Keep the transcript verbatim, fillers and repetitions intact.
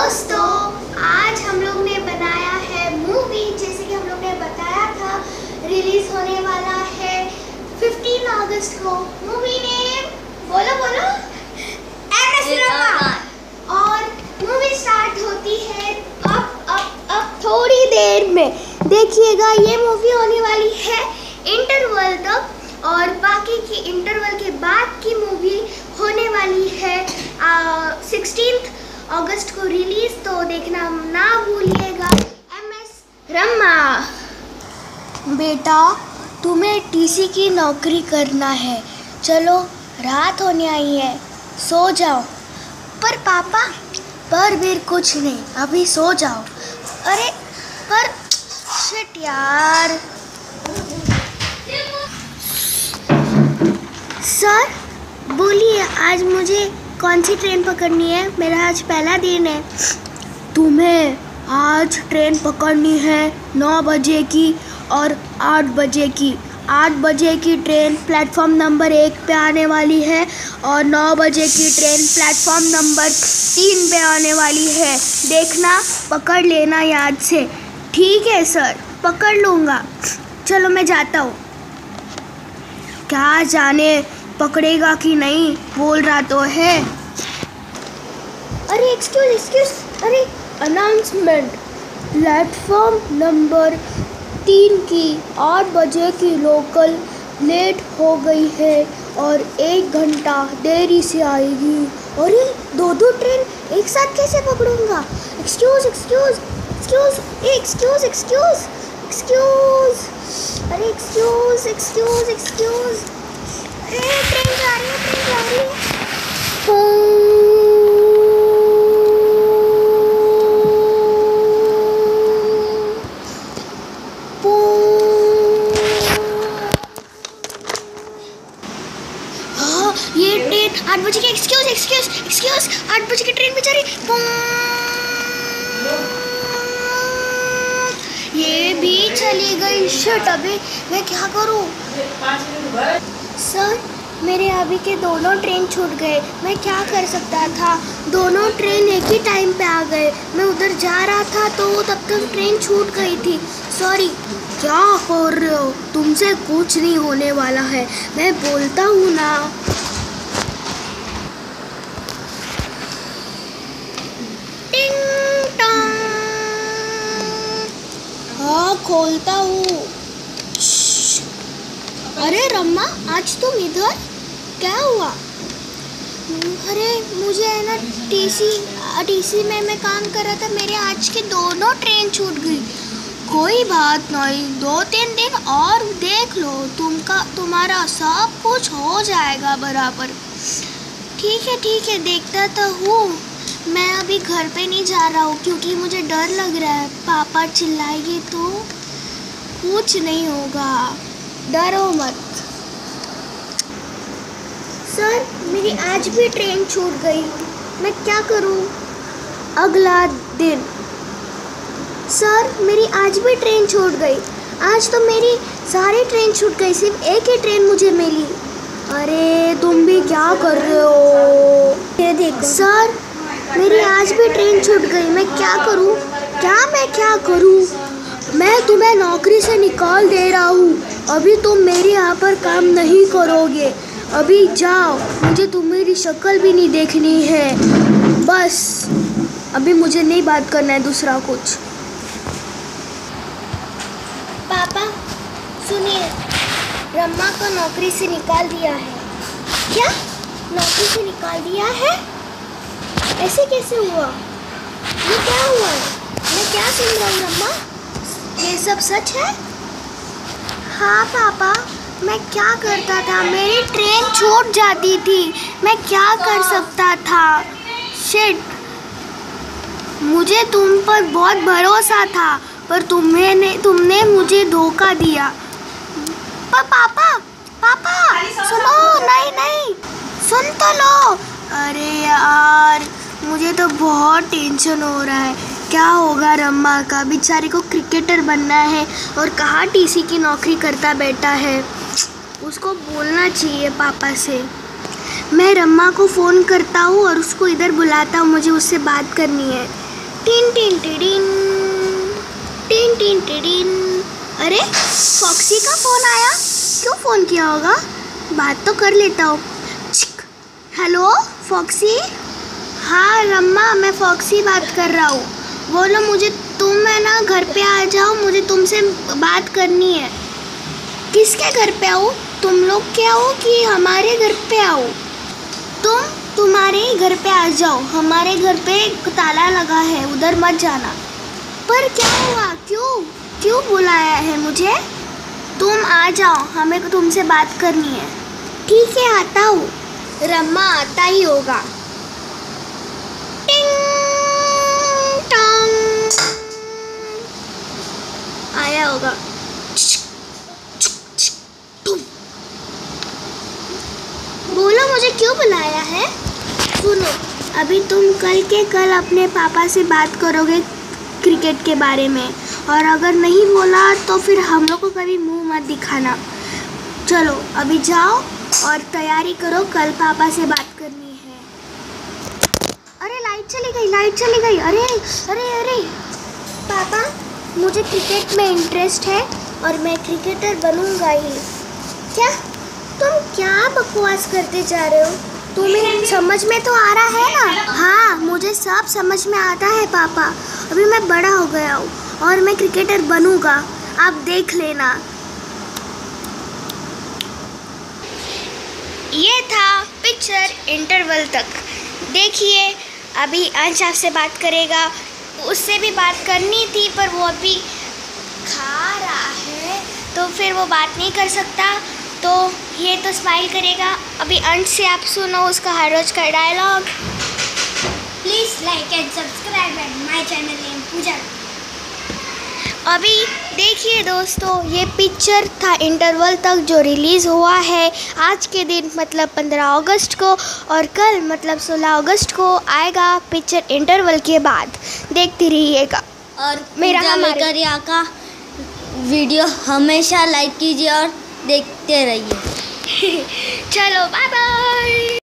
दोस्तों, आज हम लोग ने बनाया है मूवी। जैसे कि हम लोग ने बताया था, रिलीज होने वाला है पंद्रह अगस्त को। मूवी नेम बोलो बोलो एम एस रम्मा। और मूवी स्टार्ट होती है अब अब अब थोड़ी देर में। देखिएगा, ये मूवी होने वाली है इंटरवल तक, और बाकी की इंटरवल के बाद की मूवी होने वाली है सिक्सटीन्थ अगस्त को रिलीज। तो देखना ना भूलिएगा। M S Ramma. बेटा, तुम्हें टीसी की नौकरी करना है। चलो, रात होने आई है, सो जाओ। पर पापा, पर भी कुछ नहीं, अभी सो जाओ। अरे पर शिट यार। सर बोलिए, आज मुझे कौन सी ट्रेन पकड़नी है? मेरा आज पहला दिन है। तुम्हें आज ट्रेन पकड़नी है नौ बजे की और आठ बजे की। आठ बजे की ट्रेन प्लेटफॉर्म नंबर एक पे आने वाली है और नौ बजे की ट्रेन प्लेटफॉर्म नंबर तीन पे आने वाली है। देखना, पकड़ लेना याद से। ठीक है सर, पकड़ लूँगा। चलो मैं जाता हूँ। क्या जाने पकड़ेगा कि नहीं, बोल रहा तो है। अरे एक्सक्यूज एक्सक्यूज अरे अनाउंसमेंट, प्लेटफॉर्म नंबर तीन की आठ बजे की लोकल लेट हो गई है और एक घंटा देरी से आएगी। अरे दो दो ट्रेन एक साथ कैसे पकड़ूंगा? Excuse excuse excuse excuse excuse excuse अरे एक्सक्यूज एक्सक्यूज एक्सक्यूज अरे ट्रेन जा रही है, ट्रेन जा रही है। हाँ, ये ट्रेन आठ बजे की। एक्सक्यूज एक्सक्यूज एक्सक्यूज आठ बजे की ट्रेन में जा रही। ये भी चली गई। शिट, अबे मैं क्या करूं? सर, मेरे अभी के दोनों ट्रेन छूट गए। मैं क्या कर सकता था? दोनों ट्रेन एक ही टाइम पे आ गए। मैं उधर जा रहा था तो तब तक ट्रेन छूट गई थी। सॉरी। क्या कर रहे हो? तुमसे कुछ नहीं होने वाला है, मैं बोलता हूँ ना। टिंग टॉन्ग। हाँ, खोलता हूँ। अरे रम्मा, आज तुम इधर? क्या हुआ? अरे मुझे है ना टीसी टीसी में मैं काम कर रहा था। मेरे आज के दोनों ट्रेन छूट गई। कोई बात नहीं, दो तीन दिन और देख लो, तुमका तुम्हारा सब कुछ हो जाएगा बराबर। ठीक है ठीक है, देखता तो हूँ। मैं अभी घर पे नहीं जा रहा हूँ क्योंकि मुझे डर लग रहा है। पापा चिल्लाएंगे तो कुछ नहीं होगा, डरो मत। सर, मेरी आज भी ट्रेन छूट गई, मैं क्या करूं? अगला दिन। सर, मेरी आज भी ट्रेन छूट गई। आज तो मेरी सारी ट्रेन छूट गई, सिर्फ एक ही ट्रेन मुझे मिली। अरे तुम भी क्या कर रहे हो? ये देख सर, मेरी आज भी ट्रेन छूट गई, मैं क्या करूं? क्या मैं क्या करूं? मैं तुम्हें नौकरी से निकाल दे रहा हूँ। अभी तुम मेरे यहाँ पर काम नहीं करोगे। अभी जाओ, मुझे तुम्हारी शक्ल भी नहीं देखनी है। बस अभी मुझे नहीं बात करना है दूसरा कुछ। पापा सुनिए, रम्मा को नौकरी से निकाल दिया है। क्या? नौकरी से निकाल दिया है? ऐसे कैसे हुआ? ये क्या हुआ? मैं क्या सुन रहा हूँ रम्मा? ये सब सच है? हाँ पापा, मैं क्या करता था? मेरी ट्रेन छूट जाती थी, मैं क्या कर सकता था? शिट, मुझे तुम पर बहुत भरोसा था, पर तुम्हें ने तुमने मुझे धोखा दिया। पर पापा पापा सुनो, नहीं नहीं सुन तो लो। अरे यार, मुझे तो बहुत टेंशन हो रहा है। क्या होगा रम्मा का? बेचारे को क्रिकेटर बनना है और कहाँ टीसी की नौकरी करता बैठा है। उसको बोलना चाहिए पापा से। मैं रम्मा को फ़ोन करता हूँ और उसको इधर बुलाता हूँ, मुझे उससे बात करनी है। टिन टिन टिडिन, टिन टिन टिडिन। अरे फॉक्सी का फ़ोन आया, क्यों फ़ोन किया होगा? बात तो कर लेता हूँ। Hello Foxy. हाँ रम्मा, मैं फॉक्सी बात कर रहा हूँ। बोलो मुझे, तुम है ना घर पे आ जाओ, मुझे तुमसे बात करनी है। किसके घर पे आओ? तुम लोग के आओ कि हमारे घर पे आओ? तुम तुम्हारे ही घर पे आ जाओ, हमारे घर पे ताला लगा है, उधर मत जाना। पर क्या हुआ? क्यों क्यों बुलाया है मुझे? तुम आ जाओ, हमें तुमसे बात करनी है। ठीक है आता हूँ। रम्मा आता ही होगा। टिंग टोंग, आया होगा। बोलो मुझे क्यों बुलाया है? सुनो, अभी तुम कल के कल अपने पापा से बात करोगे क्रिकेट के बारे में, और अगर नहीं बोला तो फिर हम लोग को कभी मुंह मत दिखाना। चलो अभी जाओ और तैयारी करो, कल पापा से बात करनी है। अरे लाइट चली गई, लाइट चली गई। अरे अरे अरे पापा, मुझे क्रिकेट में इंटरेस्ट है और मैं क्रिकेटर बनूंगा ही। क्या तुम क्या बकवास करते जा रहे हो? तुम्हें समझ में तो आ रहा है ना? हाँ मुझे सब समझ में आता है पापा। अभी मैं बड़ा हो गया हूँ और मैं क्रिकेटर बनूंगा, आप देख लेना। ये था पिक्चर इंटरवल तक। देखिए अभी अंश आपसे बात करेगा, उससे भी बात करनी थी पर वो अभी खा रहा है तो फिर वो बात नहीं कर सकता, तो ये तो स्माइल करेगा। अभी अंश से आप सुनो उसका हर रोज का dialogue. Please like and subscribe and my channel name Pooja. अभी देखिए दोस्तों, ये पिक्चर था इंटरवल तक जो रिलीज़ हुआ है आज के दिन मतलब पंद्रह अगस्त को, और कल मतलब सोलह अगस्त को आएगा पिक्चर इंटरवल के बाद। देखते रहिएगा और मेरा पूजा मेकरिया का वीडियो हमेशा लाइक कीजिए और देखते रहिए। चलो बाय बाय।